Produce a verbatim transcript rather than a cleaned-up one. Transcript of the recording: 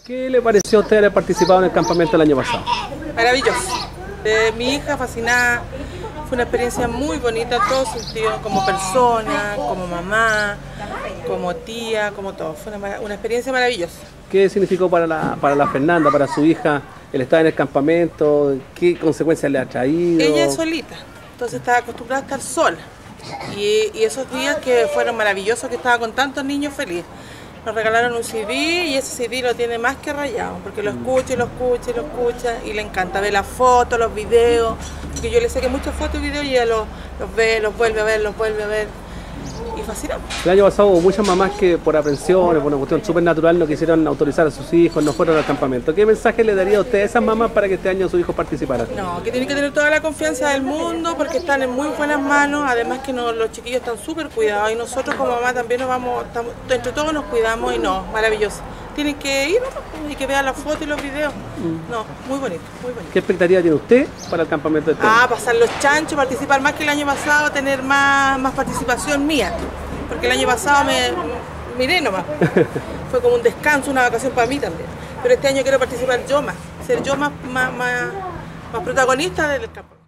¿Qué le pareció a usted haber participado en el campamento el año pasado? Maravilloso. De mi hija fascinada. Fue una experiencia muy bonita en todos sentidos, como persona, como mamá, como tía, como todo. Fue una, una experiencia maravillosa. ¿Qué significó para la, para la Fernanda, para su hija, el estar en el campamento? ¿Qué consecuencias le ha traído? Ella es solita, entonces estaba acostumbrada a estar sola. Y, y esos días que fueron maravillosos, que estaba con tantos niños felices. Nos regalaron un C D y ese C D lo tiene más que rayado, porque lo escucha y lo escucha y lo escucha y le encanta ver las fotos, los videos, porque yo le saqué muchas fotos y videos y ella los, los ve, los vuelve a ver, los vuelve a ver y fascinante. El año pasado hubo muchas mamás que por aprensiones, por una cuestión súper natural, no quisieron autorizar a sus hijos, no fueron al campamento. ¿Qué mensaje le daría a usted a esas mamás para que este año sus hijos participaran? No, que tienen que tener toda la confianza del mundo porque están en muy buenas manos, además que no, los chiquillos están súper cuidados y nosotros como mamá también nos vamos, estamos, entre todos nos cuidamos y no, maravilloso. Tienen que ir, ¿no? Y que vean las fotos y los videos. No, muy bonito, muy bonito. ¿Qué expectativa tiene usted para el campamento de este año? Ah, pasar los chanchos, participar más que el año pasado, tener más, más participación mía. Porque el año pasado me miré nomás. Fue como un descanso, una vacación para mí también. Pero este año quiero participar yo más, ser yo más, más, más, más protagonista del campo.